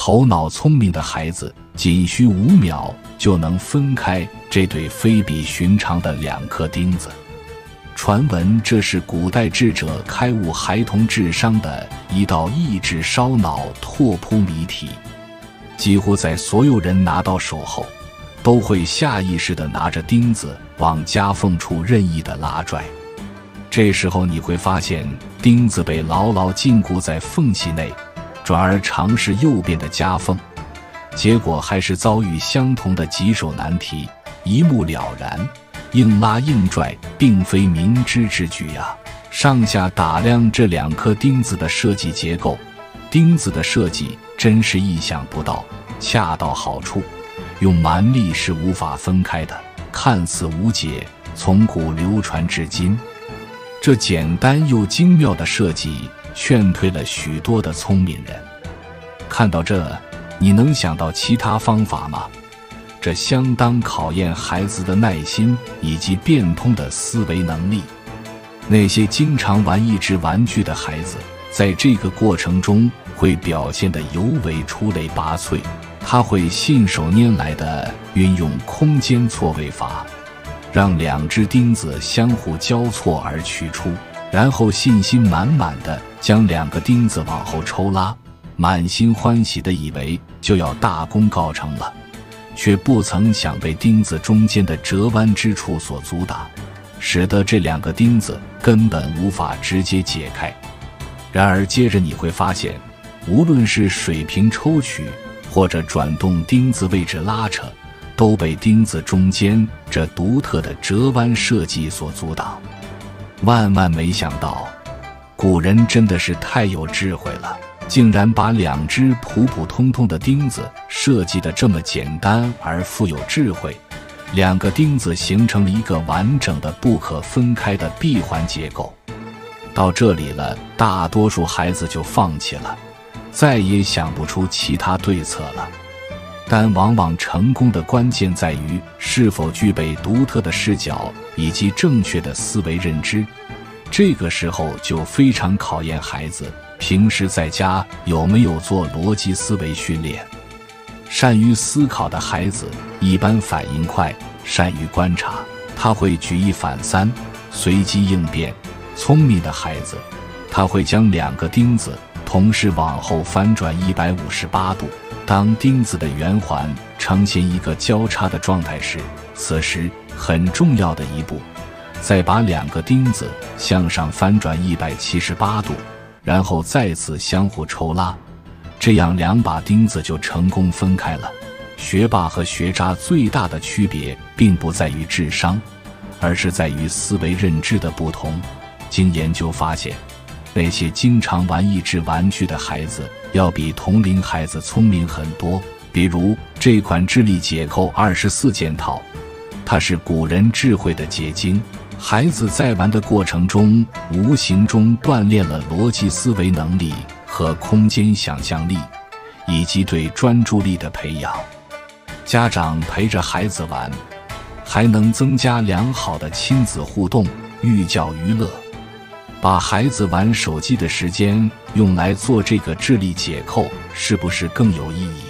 头脑聪明的孩子仅需5秒就能分开这对非比寻常的2颗钉子。传闻这是古代智者开悟孩童智商的一道益智烧脑拓扑谜题。几乎在所有人拿到手后，都会下意识地拿着钉子往夹缝处任意地拉拽。这时候你会发现钉子被牢牢禁锢在缝隙内，转而尝试右边的夹缝，结果还是遭遇相同的棘手难题，一目了然。硬拉硬拽并非明智之举啊！上下打量这2颗钉子的设计结构，钉子的设计真是意想不到，恰到好处，用蛮力是无法分开的，看似无解，从古流传至今。这简单又精妙的设计劝退了许多的聪明人。看到这，你能想到其他方法吗？这相当考验孩子的耐心以及变通的思维能力。那些经常玩益智玩具的孩子，在这个过程中会表现得尤为出类拔萃。他会信手拈来地运用空间错位法，让2只钉子相互交错而取出，然后信心满满地将2个钉子往后抽拉，满心欢喜地以为就要大功告成了，却不曾想被钉子中间的折弯之处所阻挡，使得这2个钉子根本无法直接解开。然而接着你会发现，无论是水平抽取或者转动钉子位置拉扯，都被钉子中间这独特的折弯设计所阻挡。万万没想到，古人真的是太有智慧了，竟然把2只普普通通的钉子设计得这么简单而富有智慧，2个钉子形成了一个完整的不可分开的闭环结构。到这里了，大多数孩子就放弃了，再也想不出其他对策了。但往往成功的关键在于是否具备独特的视角以及正确的思维认知，这个时候就非常考验孩子平时在家有没有做逻辑思维训练。善于思考的孩子一般反应快，善于观察，他会举一反三，随机应变。聪明的孩子，他会将2个钉子同时往后翻转158度，当钉子的圆环呈现一个交叉的状态时，此时很重要的一步，再把2个钉子向上翻转178度，然后再次相互抽拉，这样2把钉子就成功分开了。学霸和学渣最大的区别并不在于智商，而是在于思维认知的不同。经研究发现，那些经常玩益智玩具的孩子要比同龄孩子聪明很多。比如这款智力解构24件套，它是古人智慧的结晶。孩子在玩的过程中，无形中锻炼了逻辑思维能力和空间想象力，以及对专注力的培养。家长陪着孩子玩，还能增加良好的亲子互动，寓教于乐。把孩子玩手机的时间用来做这个智力解构，是不是更有意义？